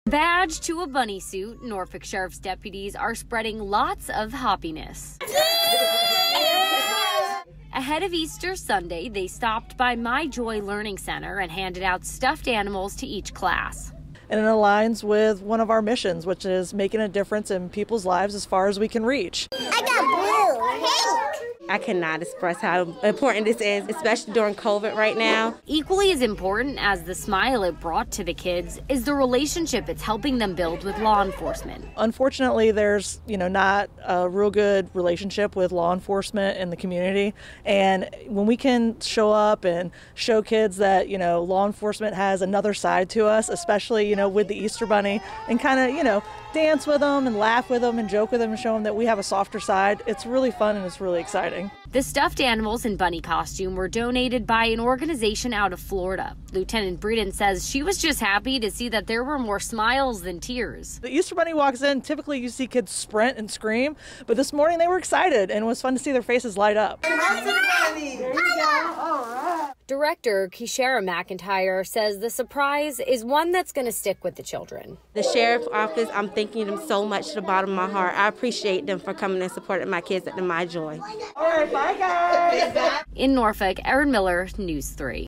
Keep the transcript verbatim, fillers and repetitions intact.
Badged to a bunny suit, Norfolk Sheriff's deputies are spreading lots of happiness. Ahead of Easter Sunday, they stopped by My Joy Learning Center and handed out stuffed animals to each class. And it aligns with one of our missions, which is making a difference in people's lives as far as we can reach. I got blue, pink. I cannot express how important this is, especially during COVID right now. Equally as important as the smile it brought to the kids is the relationship it's helping them build with law enforcement. Unfortunately, there's, you know, not a real good relationship with law enforcement in the community. And when we can show up and show kids that, you know, law enforcement has another side to us, especially, you know, with the Easter Bunny, and kind of, you know, dance with them and laugh with them and joke with them and show them that we have a softer side, it's really fun and it's really exciting. The stuffed animals in bunny costume were donated by an organization out of Florida. Lieutenant Breeden says she was just happy to see that there were more smiles than tears. The Easter Bunny walks in, typically you see kids sprint and scream, but this morning they were excited and it was fun to see their faces light up. There you go. All right. Director Kishara McIntyre says the surprise is one that's going to stick with the children. The sheriff's office, I'm thanking them so much to the bottom of my heart. I appreciate them for coming and supporting my kids at the My Joy. All right, bye guys. In Norfolk, Erin Miller, News three.